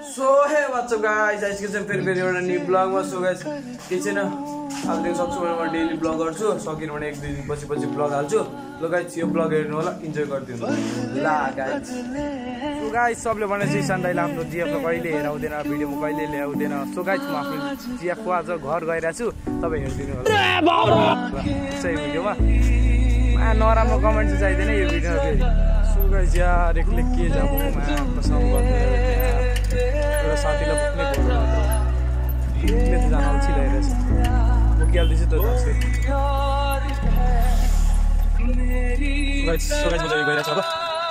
so hey what's up guys आज के चाहिँ फेरि एउटा न्यू ब्लगमा सो गाइस के छैन अब देखि सक्छु भने म डेली ब्लग गर्छु सकिन भने एक दुई दिन पछि ब्लग हाल्छु ल गाइस यो ब्लग हेर्नु होला इन्जोय गरिदिनु ल गाइस सो गाइस सबले भने चाहिँ सन्दाइले आफ्नो जीएफ लाई कहिले हेराउँदैन भिडियोमा कहिले ल्याउँदैन सो गाइस म आफ्नो जीएफ को आज घर गइरा छु तपाई हेर्दिनु होला सही भिडियोमा नराम्रो कमेन्ट चाहिँ चाहिदैन यो भिडियोमा फेरि सो गाइस यार एकले के जाबो म कसम गर्छु एउटा साथीलाई पुग्ने भयो ले त जान अल्छी लागिरहेछ म के हाल्दैछु त जस्तै सो गाइस म गइरहेछु अब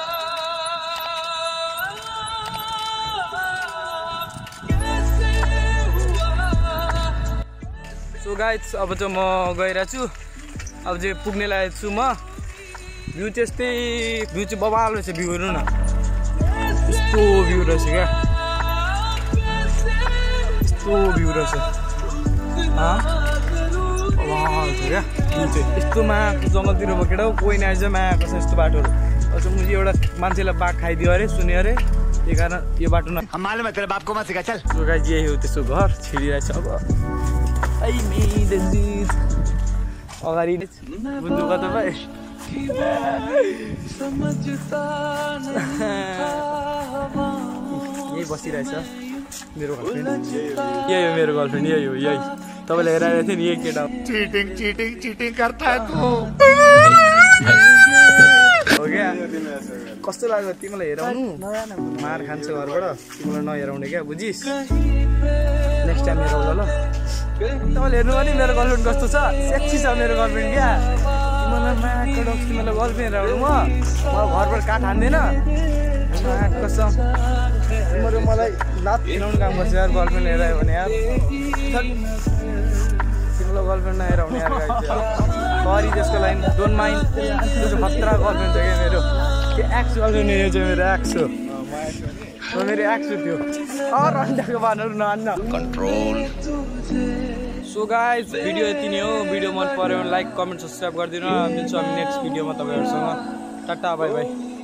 सो गाइस अब चाहिँ म गइरहेछु अब चाहिँ पुग्ने लागेको छु म भ्यू त्यस्तै भ्यू चाहिँ बबाल रहेछ भ्यू हेर्नु न यस्तो भ्यू रहेछ क्या यस्तो भ्यू रहेछ बबाल छ क्या भ्यू चाहिँ यस्तो माको जङ्गलतिर केटा कोही नआएछ माको छ यस्तो बाटोहरू अझ मैले एउटा मान्छेलाई बाघ खाइदियो अरे सुन्यो अरे त्यही कारण यो बाटो न मालुम है तेरे बाप को मत सिखा चल सो गाइस यही हो त्यसको घर छिडिरहेछ अब अगाडि बुझ्नु कता भाइ यही बसिरहेछ मेरो गर्लफ्रेन्ड यही हो मेरो गर्लफ्रेन्ड यही हो यही तपाईँले हेराइरहेको थियो नि यही केटा चीटिंग करता है तू हो क्या कस्तो लाग्यो तिमीलाई हेराउनु मार खान्छ घरबाट तिमीलाई नहेराउने क्या बुझिस् नेक्स्ट टाइम हेराउँदा ल तपाईँले हेर्नु भने मेरो गर्लफ्रेन्ड कस्तो छ सेक्सी छ मेरो गर्लफ्रेन्ड क्या तिमीलाई माको डक्स तिमीलाई गर्लफ्रेन्ड हेराउनु म घरबाट काठ हान्दैन कसम तिमीहरू मलाई लात हिँडाउने काम गर्छ यार गर्लफ्रेन्ड हेरायो भने यार तिमीलाई गर्लफ्रेन्ड नहेराउने यार सरी त्यसको लागि डोन्ट माइन्ड त्यो चाहिँ खतरा गर्लफ्रेन्ड छ क्या मेरो त्यो एक्स गर्लफ्रेन्ड यो चाहिँ मेरो एक्स हो मेरो एक्स हो त्यो अन्डाको बानहरू नहान्न कंट्रोल सो गाइस भिडियो यति नै हो भिडियो मन पर्यो भने लाइक कमेन्ट सब्सक्राइब गरिदिनु मिल्छु हामी नेक्स्ट भिडियोमा तपाईँहरूसँग टाटा बाई बाई